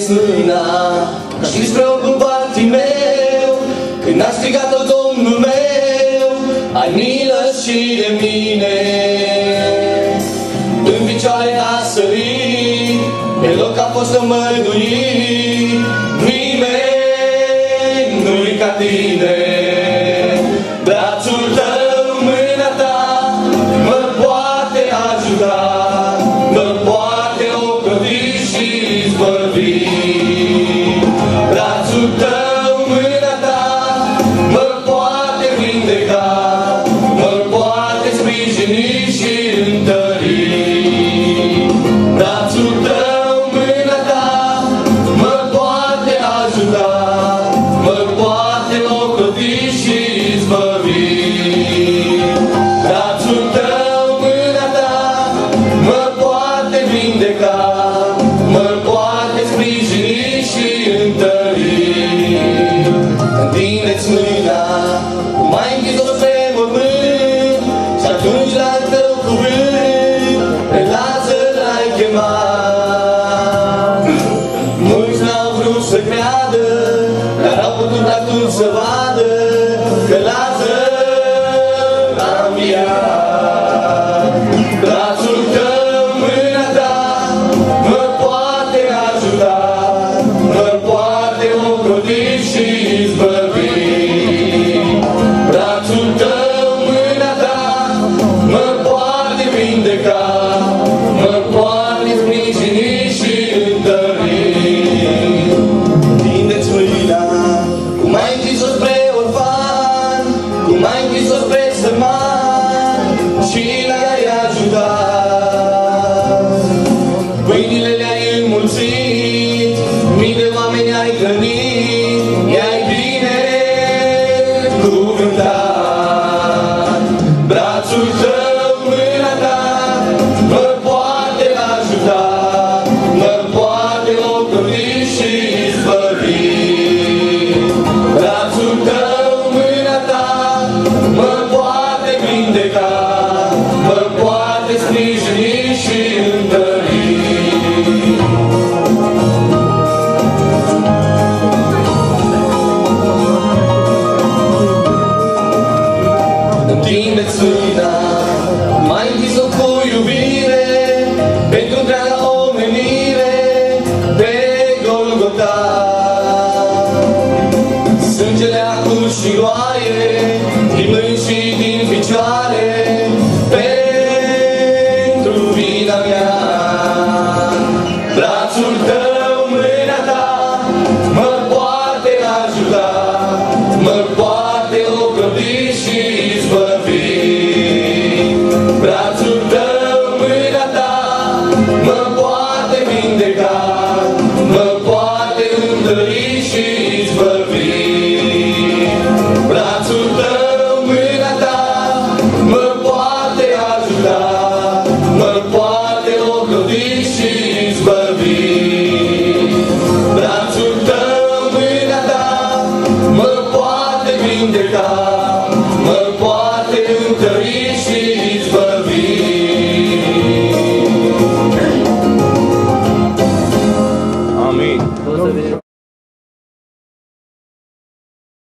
întindeți mâna, știți preocupații meu, când a strigat-o Domnul meu, ai milă și de mine. În picioare a sărit, pe loc a fost înmăduit, nimeni nu-i ca tine. Brațul tău, mâna ta, mă poate ajuta, mă poate ocroti și izbăvi. Brațul tău, mâna ta, mă poate vindeca, mă poate sprijini și întări. Brațul tău, mâna ta, mă poate ajuta, mă poate ocroti și izbăvi. Brațul tău, mâna ta, mă poate vindeca, mă poate sprijini și întări. Întindeți mâna, cum ai închis-o spre mormânt, și atunci la tău cuvânt, pe Lazar l-ai chemat. Mulți n-au vrut să creadă, dar au putut atunci să vadă că Lazar a înviat. Brațul tău, mâna ta, mă poate ajuta, mă poate ocroti și izbăvi. Brațul tău, mâna ta, mă poate vindeca, mă poate sprijini și întări. Întindeți mâna, cum ai închis-o spre orfan, cum ai închis-o spre sărman și l-ai ajutat. Pâinile le-ai înmulțit, mii de oameni ai hrănit, i-ai binecuvântat. Brațul tău, mâna ta, mă poate ajuta, mă poate ocroti și izbăvi. Brațul tău, mâna ta, mă poate vindeca, mă poate sprijini și întări. Întindeți mâna, mai închis-o cu iubire, pentru întreaga omenire, pe Golgota. Sângele a curs și roaie, din mâini și din picioare, pentru vina mea. Brațul tău, mâna ta, mă poate ajuta, mă poate ocroti și izbăvi. Brațul tău, mâna ta, mă poate vindeca, mă poate întări și izbăvi. Brațul tău, mâna ta, mă poate ajuta, mă poate ocroti și izbăvi. Brațul tău, mâna ta, mă poate vindeca, mă poate întări și izbăvi. Amin.